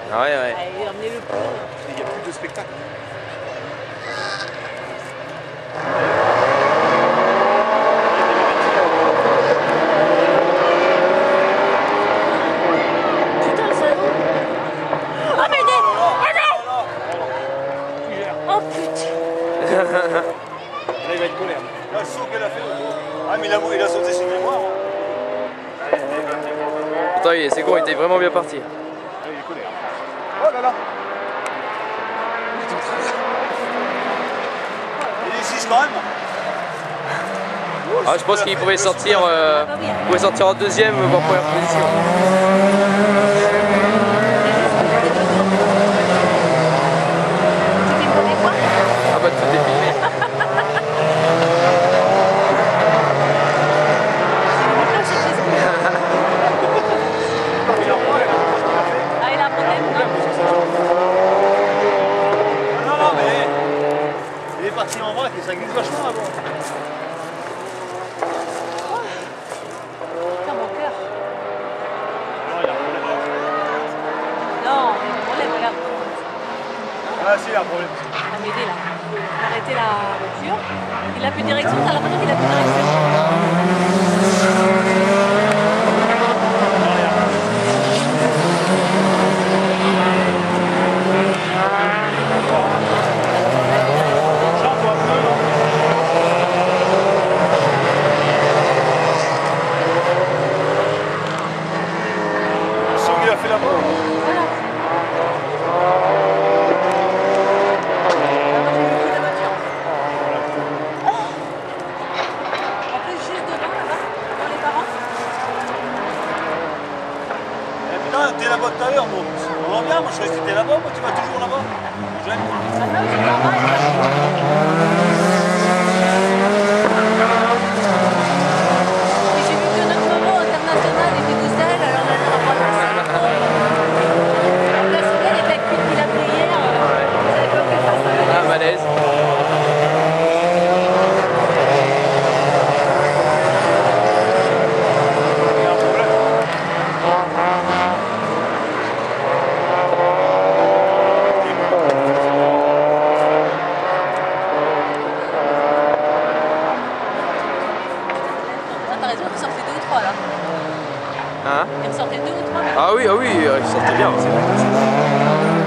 Ah ouais, ouais. Allez, emmenez-le plus. Il n'y a plus de spectacle. Putain, le salaud. Oh, mais des... Oh, putain. Là, il va être colère. Là, le saut qu'elle a fait. Ah, mais il a sauté sur le mémoire. Pourtant, c'est con, il était vraiment bien parti. Ah, il est colère. Oh là là. Il est 6 quand même. Ah, je pense qu'il pouvait sortir, en deuxième, voire première position. Tu fais combien de fois? Ah bah tout est filmé. Ah, il a un problème, non? Non, non, mais il est parti en vrac et ça glisse vachement avant. Putain, mon cœur. Non, il a un problème. Non, il a un problème, regarde. Ah, si, il a un problème. Il va m'aider là. Il a arrêté la voiture. Il a plus de direction, t'as l'impression qu'il a plus de direction. Il a fait la mort. Voilà. En plus, juste devant là-bas, devant les parents. Eh putain, t'es là-bas tout à l'heure, bon. On va bien, moi je croyais que t'étais là-bas, moi tu vas toujours là-bas. J'aime. Ah non, c'est normal. Et j'ai vu que notre moment international était tout seul, alors on a pas la place belle et la cuite qu'il a pris hier, vous savez pas que ça. Ah, malaise. Il y a un problème. Ah, t'as raison, il sortait 2 ou 3 là. Hein? Il ressortait 2 ou 3. Ah oui, il sortait bien. C'est vrai.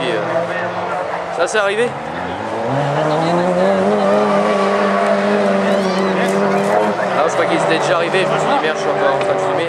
puis ça c'est arrivé. Ah, je crois qu'ils étaient déjà arrivés, je me suis dit merde, je suis encore en train de filmer.